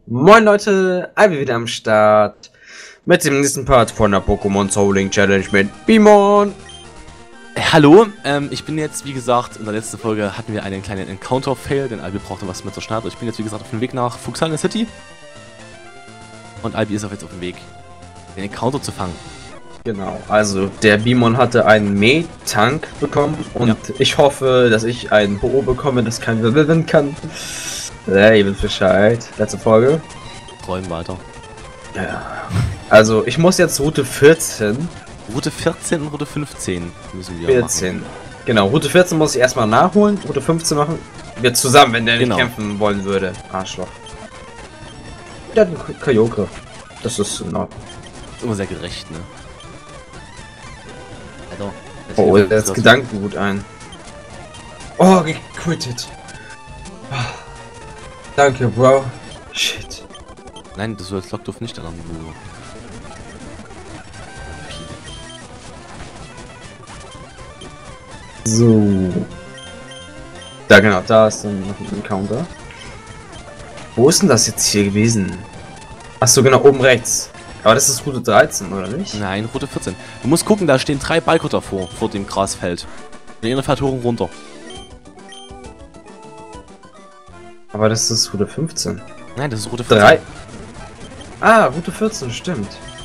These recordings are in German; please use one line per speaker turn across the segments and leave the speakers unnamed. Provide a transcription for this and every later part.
Moin Leute, Ivy wieder am Start mit dem nächsten Part von der Pokémon Souling Challenge mit Bimon.
Hallo, ich bin jetzt, wie gesagt, in der letzten Folge hatten wir einen kleinen Encounter-Fail, denn Albi brauchte was mit zur Schneider. Ich bin jetzt, wie gesagt, auf dem Weg nach Fuchsal City. Und Albi ist auch jetzt auf dem Weg, den Encounter zu fangen.
Genau, also der Bimon hatte einen Mäh-Tank bekommen und ja, ich hoffe, dass ich einen Ho-Oh bekomme, das kein Wirbelwind kann. Ja, ihr wisst Bescheid. Letzte Folge.
Träumen weiter.
Ja. Also ich muss jetzt Route 14.
Route 14 und Route 15 müssen wir
14.
machen.
Genau, Route 14 muss ich erstmal nachholen, Route 15 machen wir zusammen, wenn der nicht kämpfen wollen würde. Arschloch. Der hat einen Kyogre. Das ist in Ordnung.
Ist immer sehr gerecht, ne? Also,
oh, jetzt Gedankengut ein. Oh, gequittet. Danke, Bro. Shit.
Nein, du sollst Lockduft nicht daran, du.
So. Da genau, da ist dann noch ein Encounter. Wo ist denn das jetzt hier gewesen? Achso, genau, oben rechts. Aber das ist Route 13, oder nicht?
Nein, Route 14. Du musst gucken, da stehen 3 Biker davor, vor dem Grasfeld. Der eine fährt hoch und runter.
Aber das ist Route 15.
Nein, das ist Route 14.
Ah, Route 14, stimmt.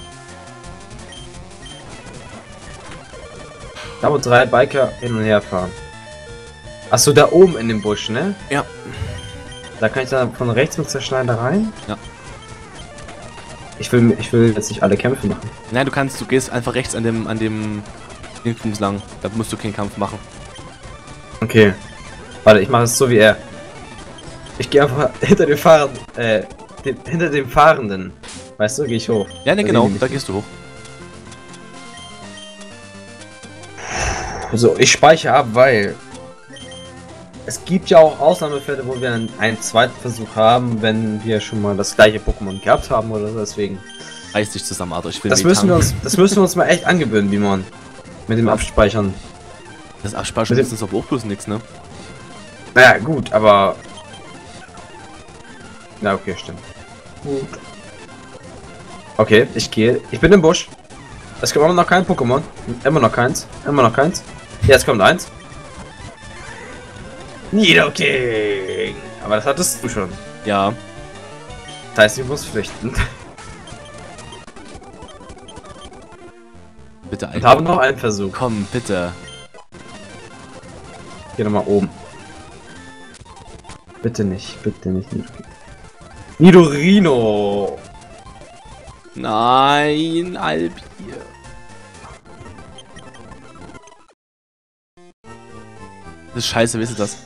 Da wo 3 Biker hin und her fahren. Achso, da oben in dem Busch, ne?
Ja.
Da kann ich dann von rechts mit der Schneider rein?
Ja.
Ich will jetzt nicht alle Kämpfe machen.
Nein, du gehst einfach rechts an dem Dingsbums lang. Da musst du keinen Kampf machen.
Okay. Warte, ich mache es so wie er. Ich gehe einfach hinter dem Fahrenden, hinter dem Fahrenden. Weißt du, gehe ich hoch.
Ja, ne, genau, da gehst du hoch.
Also, ich speichere ab, weil es gibt ja auch Ausnahmefälle, wo wir einen zweiten Versuch haben, wenn wir schon mal das gleiche Pokémon gehabt haben oder so, deswegen.
Reiß dich zusammen, Alter, ich will
das müssen wir uns mal echt angewöhnen, Bimon. Mit dem Abspeichern.
Das Abspeichern ist aber auch bloß nichts, ne?
Naja, gut, aber... Na, okay, stimmt. Gut. Okay, ich bin im Busch. Es kommt immer noch kein Pokémon. Immer noch keins. Immer noch keins. Jetzt kommt eins. Nidoking! Aber das hattest du schon.
Ja.
Das heißt, ich muss flüchten.
Bitte
und haben noch einen Versuch.
Komm, bitte.
Geh nochmal oben. Bitte nicht, bitte nicht. Nidorino!
Nein, Albi. Das ist scheiße, wisst ihr das?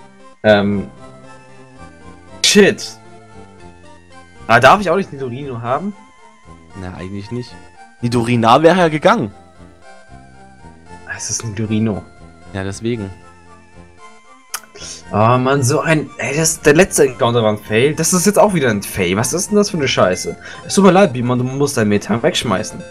Shit. Aber darf ich auch nicht Nidorino haben?
Na, eigentlich nicht. Nidorina wäre ja gegangen.
Es ist Nidorino.
Ja, deswegen.
Oh man, so ein... Ey, der letzte Encounter war ein Fail. Das ist jetzt auch wieder ein Fail. Was ist denn das für eine Scheiße? Es tut mir leid, Bimon, du musst deinen Metang wegschmeißen.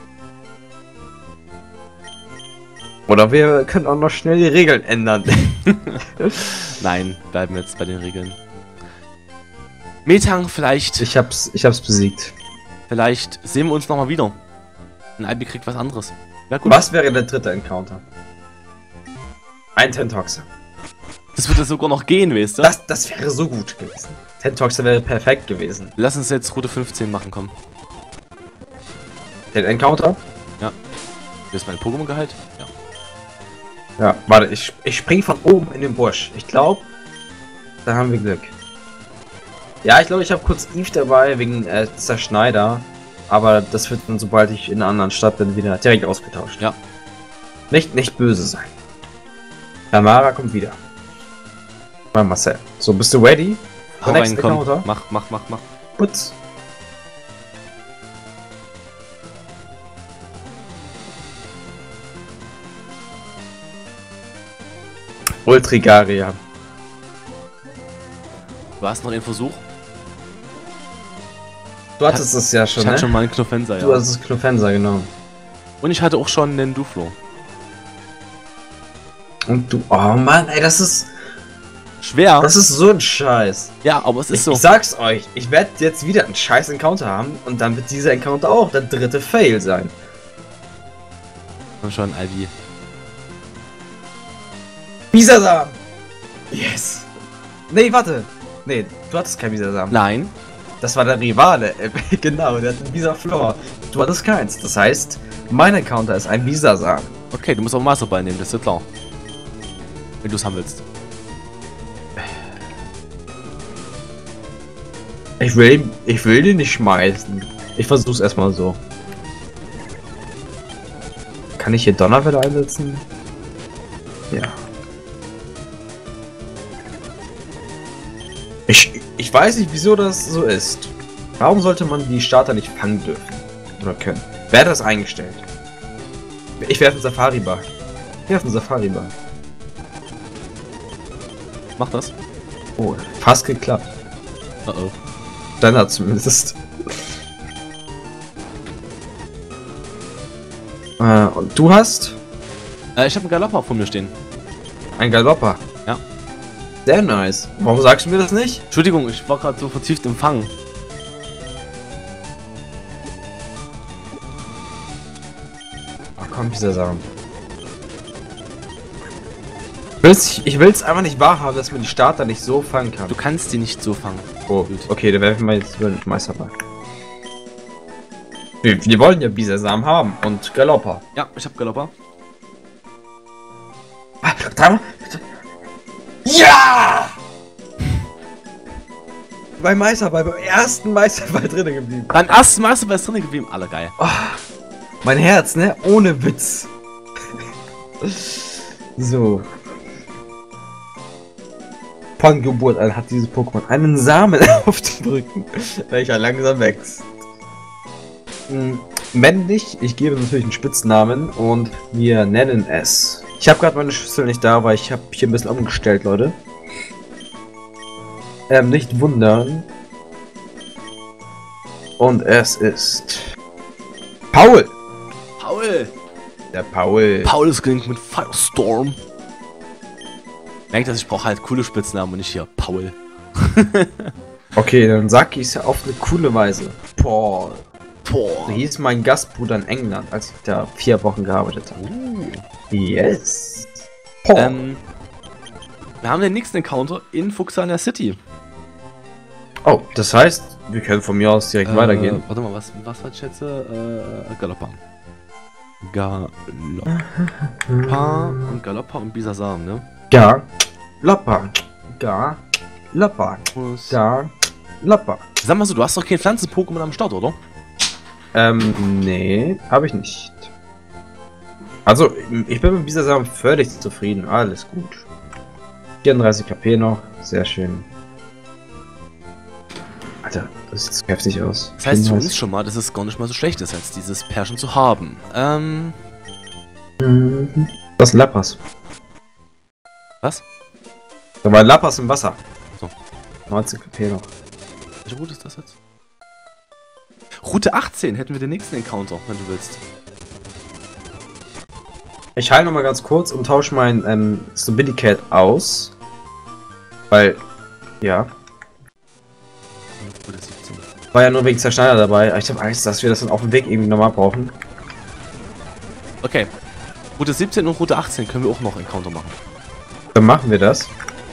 Oder wir können auch noch schnell die Regeln ändern.
Nein, bleiben wir jetzt bei den Regeln. Metang, vielleicht...
Ich hab's besiegt.
Vielleicht sehen wir uns nochmal wieder. Und Albi kriegt was anderes.
Ja, gut. Was wäre der dritte Encounter? Ein Tentoxer.
Das würde sogar noch gehen, weißt du?
Das wäre so gut gewesen. Tentoxer wäre perfekt gewesen.
Lass uns jetzt Route 15 machen, komm.
Den Encounter?
Ja. Hier ist mein Pokémon-Gehalt? Ja.
Ja, warte, ich spring von oben in den Busch. Ich glaube, da haben wir Glück. Ja, ich glaube, ich habe kurz Eve dabei wegen Zerschneider. Aber das wird dann, sobald ich in einer anderen Stadt bin, wieder direkt ausgetauscht.
Ja.
Nicht böse sein. Tamara kommt wieder. Mal Marcel. So, bist du ready?
Hau rein, komm. Mach.
Putz. Ultrigaria.
Du hast noch einen Versuch?
Du hattest es ja schon,
ich hatte schon mal einen Knofenser, ja.
Du hattest Knofenser, genau.
Und ich hatte auch schon einen Duflo.
Und du... Oh Mann, ey, das ist...
Schwer.
Das ist so ein Scheiß.
Ja, aber es ist so.
Ich sag's euch, ich werde jetzt wieder einen scheiß Encounter haben und dann wird dieser Encounter auch der 3. Fail sein.
Komm schon, Albi.
Bisasam! Yes! Nee, warte. Nee, du hattest kein Bisasam.
Nein.
Das war der Rivale. Genau, der hat einen Bisaflor. Du hattest keins. Das heißt, mein Encounter ist ein Bisasam.
Okay, du musst auch Masterball nehmen, das ist ja klar. Wenn du es haben willst.
Ich will den nicht schmeißen. Ich versuch's erstmal so. Kann ich hier Donnerwelle einsetzen? Ja. Ich weiß nicht, wieso das so ist. Warum sollte man die Starter nicht fangen dürfen? Oder können? Wer hat das eingestellt? Ich werfe einen Safari-Bar. Ich werfe einen Safari-Bar.
Mach das.
Oh, fast geklappt.
Oh oh.
Standard zumindest. Und du hast?
Ich habe einen Galopper vor mir stehen.
Ein Galopper.
Ja.
Sehr nice. Warum sagst du mir das nicht?
Entschuldigung, ich war gerade so vertieft im Fangen.
Ach komm, dieser Sachen. Ich will's einfach nicht wahrhaben, dass man die Starter nicht so fangen kann.
Du kannst die nicht so fangen.
Oh, okay, dann werfen wir jetzt über den Meisterball. Wir wollen ja Bisasam haben und Galopper.
Ja, ich habe Galopper.
Ja! Beim Meisterball, beim ersten Meisterball drinnen geblieben.
Beim ersten Meisterball ist drin geblieben. Alle geil.
Oh, mein Herz, ne? Ohne Witz. So. Von Geburt an hat dieses Pokémon einen Samen auf dem Rücken, welcher langsam wächst. Männlich, ich gebe natürlich einen Spitznamen und wir nennen es. Ich habe gerade meine Schüssel nicht da, weil ich habe hier ein bisschen umgestellt, Leute. Nicht wundern. Und es ist Paul.
Paul.
Der Paul.
Paul ist gelingt mit Firestorm. Merkt, dass ich brauche halt coole Spitznamen und nicht hier Paul.
Okay, dann sag ich es auf eine coole Weise. Paul.
Paul.
So hieß mein Gastbruder in England, als ich da 4 Wochen gearbeitet habe. Yes. Paul.
Wir haben den nächsten Encounter in Fuchsania City.
Oh, das heißt, wir können von mir aus direkt weitergehen.
Warte mal, was war ich schätze? Galoppa. Galoppa und Galoppa und Bisasam, ne?
Galoppa. Galoppa. Galoppa.
Sag mal so, du hast doch kein Pflanzen-Pokémon am Start, oder?
Nee, habe ich nicht. Also, ich bin mit Bisasam völlig zufrieden. Alles gut. 34 KP noch. Sehr schön. Alter, das sieht so heftig aus.
Das heißt für uns schon mal, dass es gar nicht mal so schlecht ist, als dieses Pärchen zu haben.
Das ist Lapras.
Was?
Da war Lapras im Wasser.
So.
19 KP noch.
Welche Route ist das jetzt? Route 18 hätten wir den nächsten Encounter, wenn du willst.
Ich heile nochmal ganz kurz und tausche mein Stabilicat aus. Weil, ja.
Route 17.
War ja nur wegen Zerschneider dabei. Aber ich habe Angst, dass wir das dann auf dem Weg irgendwie nochmal brauchen.
Okay. Route 17 und Route 18 können wir auch noch Encounter machen.
Dann machen wir das.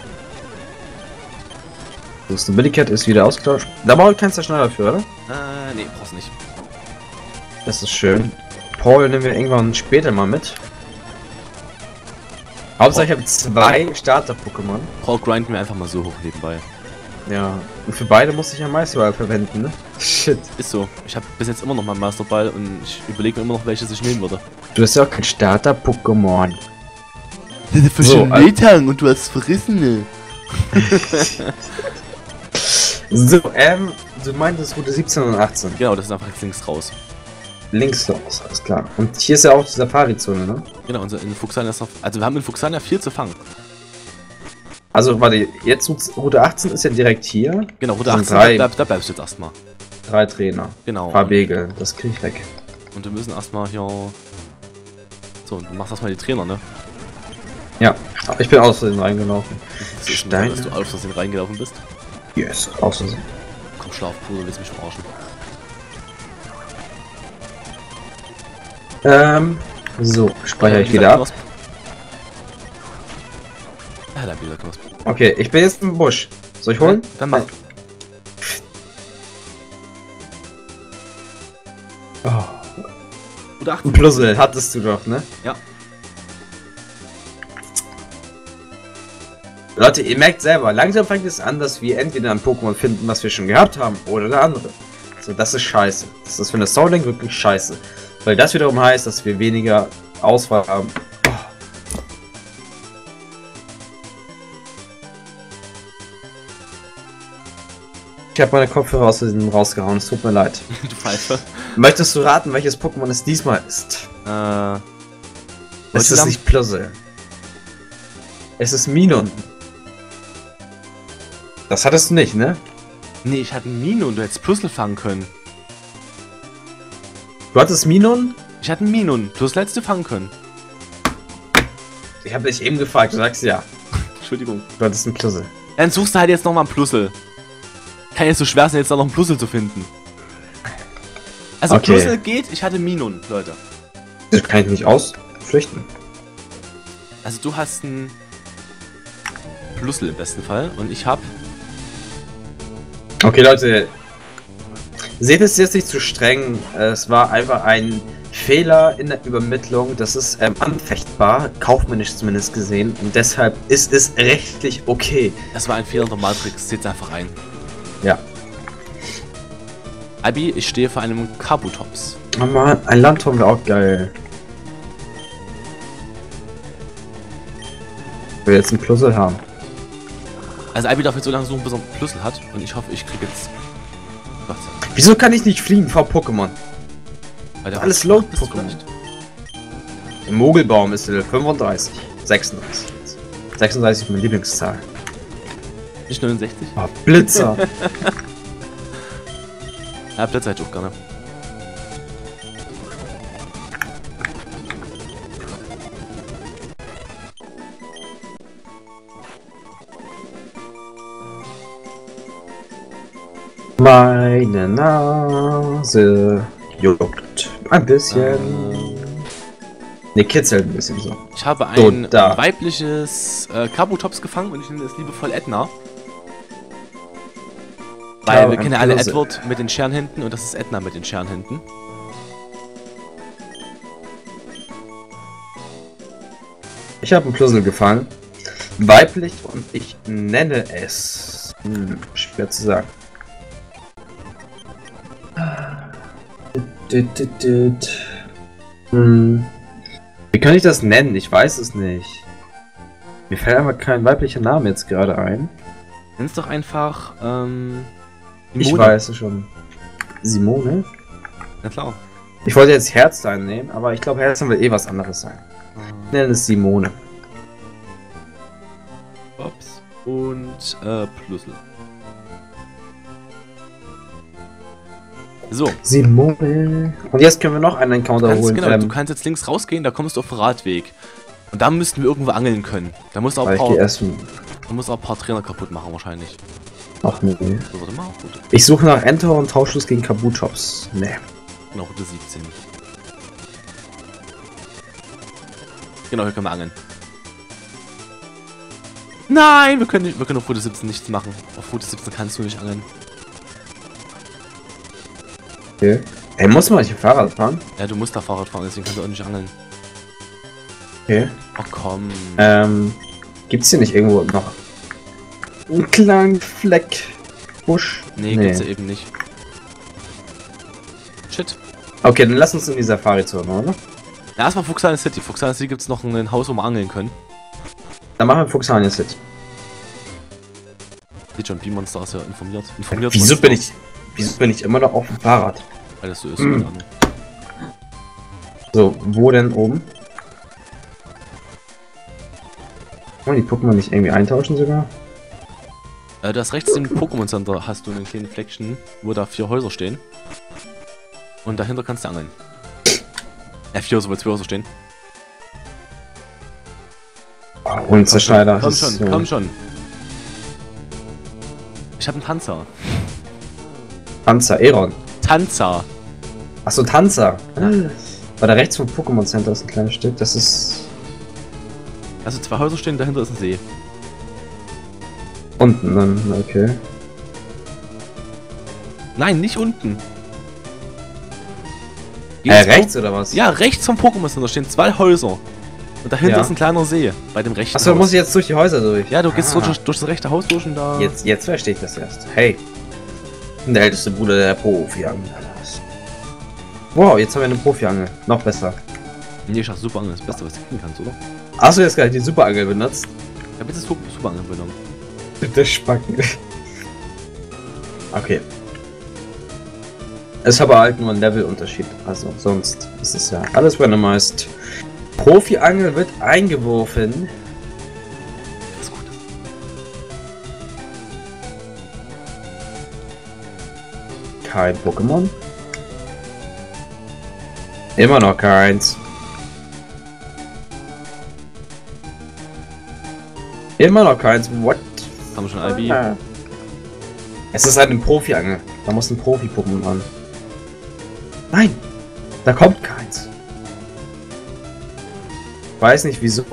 Das Stabilicat ist wieder ausgetauscht. Da brauche ich keinen Zerschneider für, oder?
Nee, brauchst nicht.
Das ist schön. Paul nehmen wir irgendwann später mal mit. Hauptsache ich habe 2 Starter-Pokémon.
Paul grinden wir einfach mal so hoch nebenbei.
Ja, und für beide muss ich ja Meisterball verwenden, ne? Shit.
Ist so. Ich habe bis jetzt immer noch meinen Masterball und ich überlege mir immer noch, welches ich nehmen würde.
Du hast ja auch kein Starter-Pokémon.
Das ist für
So,
schon Metang und du hast Verrissene.
So, du meintest Route 17 und 18.
Genau, das ist einfach jetzt links raus.
Links raus, alles klar. Und hier ist ja auch die Safari-Zone, ne?
Genau, und in Fuchsania ist noch. Also wir haben in Fuchsania 4 zu fangen.
Also, warte, jetzt Route 18 ist ja direkt hier.
Genau, Route
Das sind
18, da bleibst du jetzt erstmal.
3 Trainer.
Genau.
Ein paar Wege, das krieg ich weg.
Und wir müssen erstmal hier. So, du machst erstmal die Trainer, ne?
Ja, ich bin aus Versehen reingelaufen.
Das ist
Stein.
dass du aus Versehen reingelaufen bist.
Yes, aus Versehen.
Komm, schlaf, Bruder, willst mich verarschen.
So, speichere ich wieder ab.
Ja, da wieder Knosp.
Okay, ich bin jetzt im Busch. Soll ich holen?
Dann mach.
Oh.
Oder
Ein Puzzle hattest du doch, ne?
Ja.
Leute, ihr merkt selber, langsam fängt es an, dass wir entweder ein Pokémon finden, was wir schon gehabt haben, oder der andere. So, das ist scheiße. Das ist für eine Soul Link wirklich scheiße. Weil das wiederum heißt, dass wir weniger Auswahl haben. Oh. Ich habe meine Kopfhörer aus Versehen rausgehauen, es tut mir leid.
Du Pfeife.
Möchtest du raten, welches Pokémon es diesmal ist? Es ist nicht Puzzle. Es ist Minon. Das hattest du nicht, ne?
Nee, ich hatte einen Minon, du hättest Puzzle fangen können.
Du hattest Minon?
Ich hatte einen Minon, Puzzle hättest du fangen können.
Ich habe dich eben gefragt, du sagst ja.
Entschuldigung.
Du hattest einen Puzzle.
Dann suchst du halt jetzt nochmal ein Puzzle. Kann jetzt so schwer sein, jetzt da noch ein Puzzle zu finden. Also
Okay.
Puzzle geht, ich hatte Minon, Leute.
Das kann ich nicht ausflüchten.
Also du hast ein Puzzle im besten Fall und ich hab...
Okay, Leute. Seht es jetzt nicht zu streng. Es war einfach ein Fehler in der Übermittlung. Das ist anfechtbar, kaufmännisch zumindest gesehen. Und deshalb ist es rechtlich okay.
Das war ein Fehler der Matrix, seht's einfach ein.
Ja.
Abi, ich stehe vor einem Kabutops.
Oh Mann, ein Landturm wäre auch geil. Ich will jetzt einen Puzzle haben.
Also Abi darf jetzt so lange suchen, bis er einen Puzzle hat. Und ich hoffe, ich krieg jetzt... Gott sei Dank.
Wieso kann ich nicht fliegen vor Pokémon?
Weil der
Alles
Rock-
low
bist du
Pokémon.
nicht.
Im Mogelbaum ist Level 35. 36. 36 ist meine Lieblingszahl.
Nicht 69?
Oh, Blitzer.
Ja, Plätze hätte ich auch gerne.
Meine Nase juckt ein bisschen. Ne, kitzelt ein bisschen so.
Ich habe
So,
ein
da.
weibliches Kabutops gefangen und ich nenne es liebevoll Edna.
Ja,
Weil wir
ein
kennen ja alle
Puzzle.
Edward mit den Scherenhänden und das ist Edna mit den Scherenhänden.
Ich habe einen Puzzle gefangen. Weiblich und ich nenne es. Schwer zu sagen. Wie kann ich das nennen? Ich weiß es nicht. Mir fällt einfach kein weiblicher Name jetzt gerade ein.
Nenn's doch einfach,
Ich
Simone.
weiß es schon. Simone?
Na klar.
Ich wollte jetzt Herzstein nehmen, aber ich glaube Herzstein will eh was anderes sein. Ich nenne es Simone.
Ups. Und, Puzzle. So.
Simone. Und jetzt können wir noch einen Encounter holen.
Genau, du kannst jetzt links rausgehen, da kommst du auf den Radweg. Und da müssten wir irgendwo angeln können. Da musst du auch
weil ich gehe erst.
ein paar Trainer kaputt machen wahrscheinlich.
Ach nee.
So, warte mal. Gut.
Ich suche nach Enter und Tauschschluss gegen Kabutops. Nee.
Genau, Route 17. Genau, hier können wir angeln. Nein, wir können auf Route 17 nichts machen. Auf Route 17 kannst du nicht angeln.
Okay. Ey, muss man nicht Fahrrad fahren?
Ja, du musst da Fahrrad fahren, deswegen kannst du auch nicht angeln.
Okay.
Oh komm.
Gibt's hier nicht irgendwo noch einen kleinen Fleck Busch?
Nee, gibt's ja eben nicht. Shit.
Okay, dann lass uns in die Safari-Zone, oder?
Ja, erstmal Fuchsania City. Fuchsania City gibt's noch ein Haus, wo wir angeln können.
Dann machen wir Fuchsania City.
Sieht schon, B-Monster ist ja informiert. Informiert
Wieso
Monster.
Wieso bin ich immer noch auf dem Fahrrad?
Weil das so ist, keine Ahnung.
So, wo denn oben? Kann man die Pokémon nicht irgendwie eintauschen sogar?
Du hast rechts im Pokémon Center hast du einen kleinen Fleckchen, wo da 4 Häuser stehen. Und dahinter kannst du angeln. 4 Häuser, weil 2 Häuser stehen.
Oh, Und Zerschneider.
Komm schon, komm schon. Ich hab einen Tanzer.
Tanzer, Eron.
Tanzer.
Achso, Tanzer. Bei der rechts vom Pokémon Center ist ein kleines Stück. Das ist.
Also 2 Häuser stehen, dahinter ist ein See.
Unten dann, okay.
Nein, nicht unten.
Rechts oder was?
Ja, rechts vom Pokémon Center stehen 2 Häuser. Und dahinter ist ein kleiner See. Bei dem rechten
Achso, muss ich jetzt durch die Häuser durch?
Ja, du gehst durch das rechte Haus durch und da...
Jetzt verstehe ich das erst. Hey. Der älteste Bruder der Profi-Angel. Wow, jetzt haben wir eine Profi-Angel. Noch besser.
Nee, ich dachte, Superangel ist das Beste, was du kriegen kannst, oder?
Hast du jetzt gerade die Superangel benutzt?
Ich hab jetzt das Superangel benommen.
Der Spacken. Okay. Es ist aber halt nur ein Levelunterschied. Also sonst ist es ja alles randomized. Profi-Angel wird eingeworfen.
Was Gutes.
Kein Pokémon. Immer noch keins. Immer noch keins. What?
Haben wir schon Albi?
Es ist halt ein Profi-Angel. Da muss ein Profi-Pokémon ran. Nein! Da kommt keins. Weiß nicht wieso.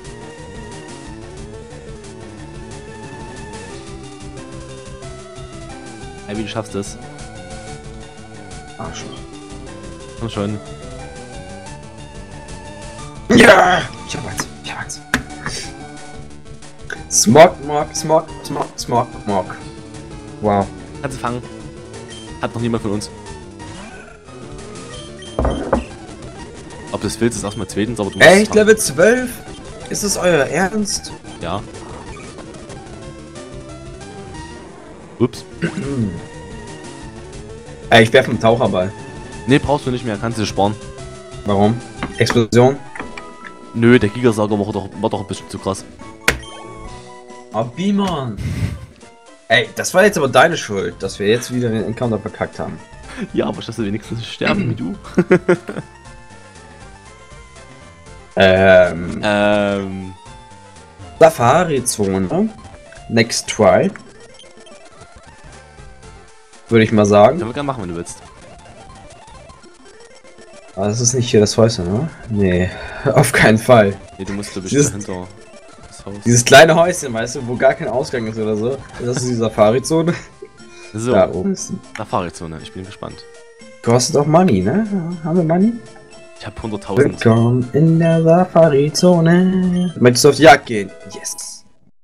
Albi, du schaffst es.
Arschloch.
Komm schon.
Ja! Ich hab eins. Ich hab eins. Smog. Wow.
Kannst du fangen. Hat noch niemand von uns. Ob du es willst, ist erstmal zweitens, aber du musst
Echt? Level 12? Ist das euer Ernst?
Ja. Ups.
Ey, ich werfe einen Taucherball.
Ne, brauchst du nicht mehr, kannst du dir sparen.
Warum? Explosion?
Nö, der Gigasauger war doch ein bisschen zu krass.
Oh, Beamon! Ey, das war jetzt aber deine Schuld, dass wir jetzt wieder den Encounter verkackt haben.
Ja, aber ich dachte wenigstens sterben wie du.
Safari-Zone. Next try. Würde ich mal sagen.
Können wir gerne machen, wenn du willst.
Aber das ist nicht hier das Häuschen, ne? Nee, auf keinen Fall.
Nee, du musst
Dieses-
dahinter das Haus.
Dieses kleine Häuschen, weißt du, wo gar kein Ausgang ist oder so. Das ist die Safari-Zone.
So,
Da oben ist.
Safari-Zone, ich bin gespannt.
Kostet auch Money, ne? Haben wir Money?
Ich hab 100.000.
Willkommen in der Safari-Zone. Möchtest du auf die Jagd gehen? Yes.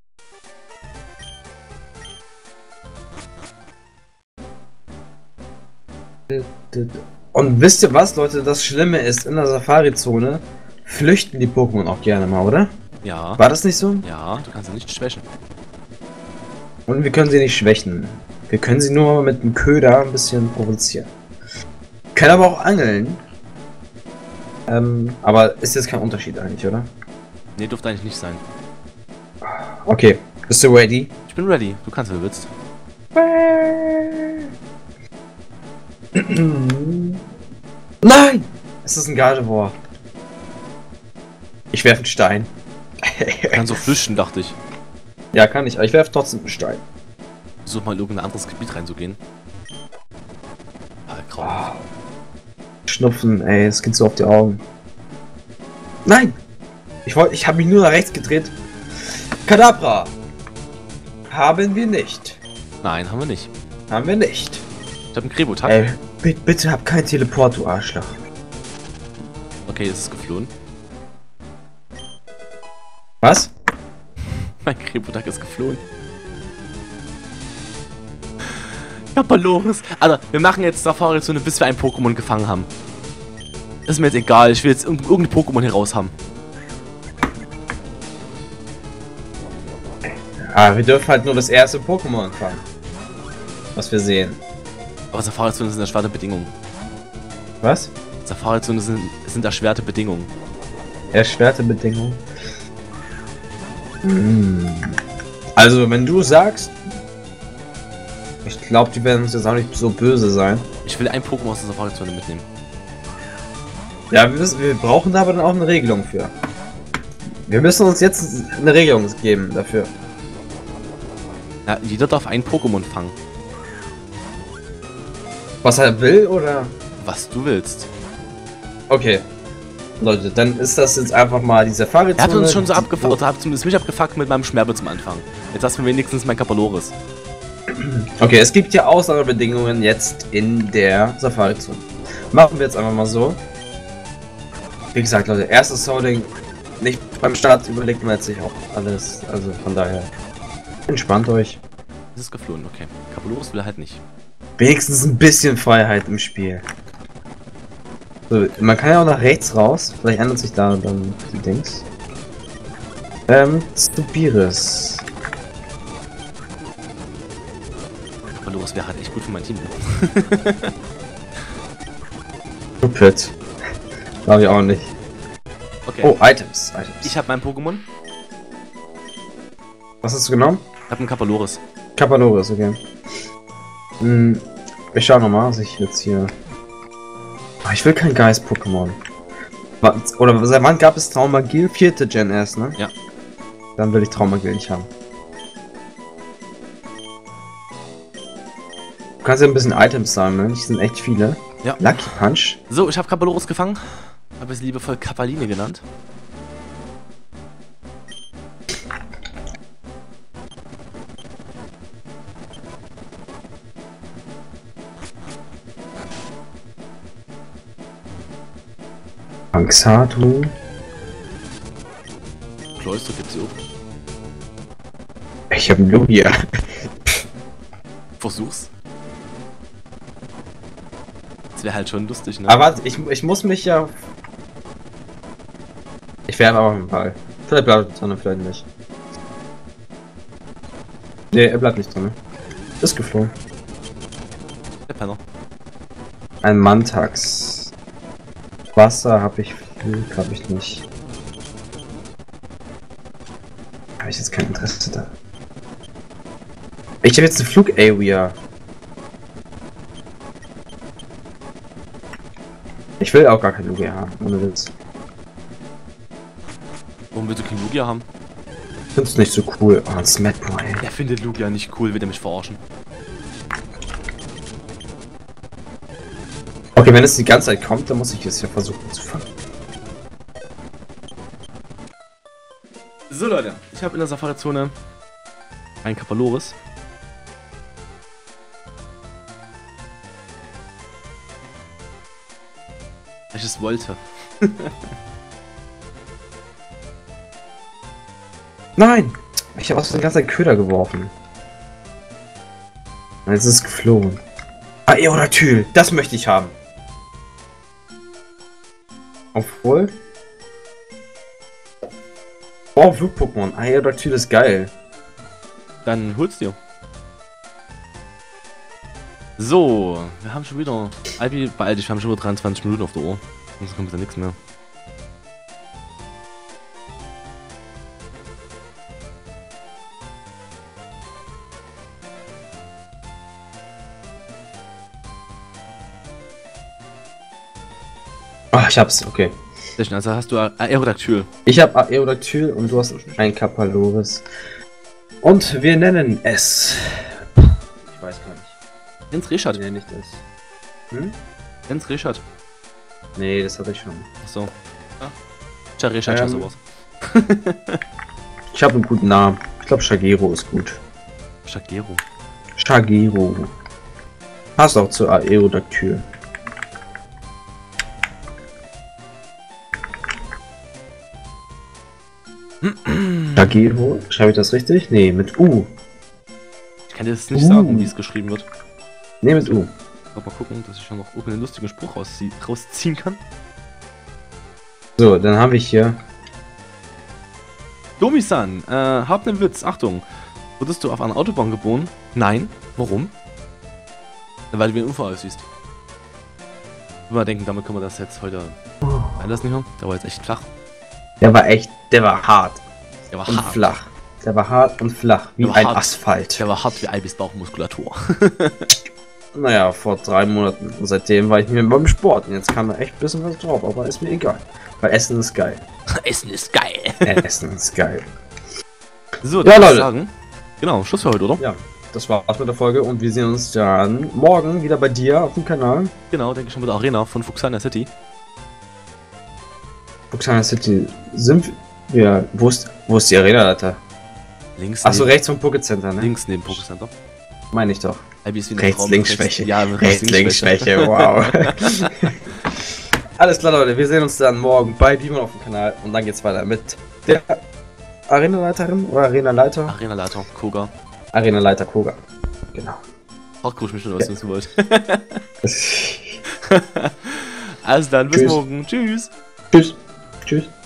Und wisst ihr was, Leute? Das Schlimme ist, in der Safari-Zone flüchten die Pokémon auch gerne mal, oder?
Ja.
War das nicht so?
Ja, du kannst sie nicht schwächen.
Und wir können sie nicht schwächen. Wir können sie nur mit dem Köder ein bisschen provozieren. Können aber auch angeln. Aber ist jetzt kein Unterschied eigentlich, oder?
Nee, dürfte eigentlich nicht sein.
Okay, bist du ready?
Ich bin ready, du kannst, wenn du willst.
Nein! Es ist ein Gardevoir. Ich werfe einen Stein.
Du kannst auch flüchten, dachte ich.
Ja, kann ich, aber ich werfe trotzdem einen Stein.
Versuch mal in irgendein anderes Gebiet reinzugehen. Ah, grau.
Schnupfen, ey, es geht so auf die Augen. Nein! Ich habe mich nur nach rechts gedreht. Kadabra! Haben wir nicht.
Nein, haben wir nicht.
Haben wir nicht.
Ich hab einen Krebotak.
Ey, bitte hab kein Teleport, du Arschloch.
Okay, es ist geflohen.
Was?
Mein Krebotak ist geflohen. Ja, Baloris. Also, wir machen jetzt Safari-Zone, bis wir ein Pokémon gefangen haben. Ist mir jetzt egal, ich will jetzt irgendein Pokémon hier raus haben.
Ah, wir dürfen halt nur das erste Pokémon fangen. Was wir sehen.
Aber Safari-Zone sind erschwerte Bedingungen.
Was?
Safari-Zone sind erschwerte Bedingungen.
Erschwerte Bedingungen. Also, wenn du sagst... Ich glaube, die werden uns jetzt auch nicht so böse sein.
Ich will ein Pokémon aus der Safari-Zone mitnehmen.
Ja, wir brauchen da aber dann auch eine Regelung für. Wir müssen uns jetzt eine Regelung geben dafür.
Ja, jeder darf ein Pokémon fangen.
Was er will, oder?
Was du willst.
Okay. Leute, dann ist das jetzt einfach mal die Safari-Zone.
Er hat uns schon so abgefuckt, oder hat zumindest mich abgefuckt mit meinem Schmerbe zum Anfang. Jetzt hast du wenigstens mein Kapaloris.
Okay, es gibt ja Ausnahmebedingungen jetzt in der Safari-Zone. Machen wir jetzt einfach mal so. Wie gesagt, Leute, erstes Sorting. Nicht beim Start überlegt man jetzt sich auch alles. Also von daher. Entspannt euch.
Es ist geflohen, okay. Kapaloris will er halt nicht.
Wenigstens ein bisschen Freiheit im Spiel. So, man kann ja auch nach rechts raus. Vielleicht ändert sich da dann die Dings. Stupiris.
Kapaloris wäre halt echt gut für mein Team.
Stupid. Glaube ich auch nicht.
Okay.
Oh, Items.
Ich habe mein Pokémon.
Was hast du genommen?
Ich habe einen Kapaloris.
Kapaloris, okay. Ich schau nochmal, was ich jetzt hier... Oh, ich will kein Geist-Pokémon. Oder seit wann gab es Traumagil? 4. Gen erst, ne?
Ja.
Dann will ich Traumagil nicht haben. Du kannst ja ein bisschen Items sammeln, die sind echt viele.
Ja.
Lucky Punch.
So, ich habe Kapaloris gefangen. Habe es liebevoll Kapaline genannt.
Anxatu.
Cloyster gibt's hier auch.
Ich hab einen Lugia.
Versuch's. Das wäre halt schon lustig, ne?
Aber ich muss mich ja... Ich werde auch im Ball. Vielleicht bleibt er drin, vielleicht nicht. Ne, er bleibt nicht drin. Ist geflogen.
Der Penner.
Ein Mantax. Wasser habe ich viel, glaube ich nicht. Habe ich jetzt kein Interesse da. Ich habe jetzt eine Flug-Area. Ich will auch gar kein Lugia haben, ohne Witz.
Warum willst du kein Lugia haben?
Ich find's nicht so cool. Oh, ein Smetboy.
Er findet Lugia nicht cool, will er mich verarschen.
Okay, wenn es die ganze Zeit kommt, dann muss ich es ja versuchen zu fangen.
So Leute, ich habe in der Safari-Zone ein Kapaloris. Weil ich es wollte.
Nein! Ich habe aus der ganzen Zeit Köder geworfen. Jetzt ist es geflogen. Aerodactyl, das möchte ich haben. Obwohl. Oh, Flug-Pokémon. Aerodactyl ist geil.
Dann hol's dir. So, wir haben schon wieder... Albi, beeil dich, wir haben schon wieder 23 Minuten auf der Uhr. Sonst kommt ja nichts mehr.
Ah, ich hab's, okay.
Also hast du Aerodactyl.
Ich hab Aerodactyl und du hast ein Kapaloris. Und wir nennen es... Ich weiß gar nicht.
Jens Richard.
Nee, nicht das. Hm?
Jens Richard.
Nee, das hatte ich schon.
Achso. Ja. Richard, ja, sowas.
Ich habe einen guten Namen. Ich glaube, Shagero ist gut.
Shagero.
Shagero. Passt auch zu Aerodactyl. Shagero? Schreibe ich das richtig? Nee, mit U.
Ich kann dir das nicht sagen, wie es geschrieben wird.
Nee, mit U.
Mal gucken, dass ich schon noch einen lustigen Spruch rausziehen kann.
So, dann habe ich hier...
Domi-san, hab nen Witz, Achtung. Wurdest du auf einer Autobahn geboren? Nein. Warum? Weil du wie ein Unfall aussiehst. Ich würde mal denken, damit können wir das jetzt heute einlassen hier. Der war jetzt echt flach.
Der war hart.
Der war
und
hart.
Flach. Der war hart und flach, wie ein Asphalt.
Der war hart wie Albis Bauchmuskulatur.
Naja, vor 3 Monaten. Und seitdem war ich mir beim Sport. Und jetzt kam da echt ein bisschen was drauf, aber ist mir egal. Weil Essen ist geil.
Essen ist geil.
Essen ist geil.
So,
Ja,
dann würde ich
Leute.
sagen, genau, Schluss für heute, oder?
Ja, das war's mit der Folge und wir sehen uns dann morgen wieder bei dir auf dem Kanal.
Genau, denke ich schon mit der Arena von Fuxana City.
Fuxana City sind wir. Wo ist die Arena-Leiter?
Links
Achso,
neben,
rechts vom Pokécenter, ne?
links neben Pokécenter.
Meine ich doch.
Albi ist wieder
Rechts-Links-Schwäche.
Ja,
Rechts-Links-Schwäche, wow. Alles klar, Leute, wir sehen uns dann morgen bei Demon auf dem Kanal und dann geht's weiter mit der Arena-Leiterin oder Arena-Leiter?
Arena-Leiter, Koga.
Arena-Leiter Koga. Genau.
Ach, guck mich schon, was ihr wissen wollt. Also dann, bis
Tschüss.
morgen. Tschüss.
Tschüss. Tschüss.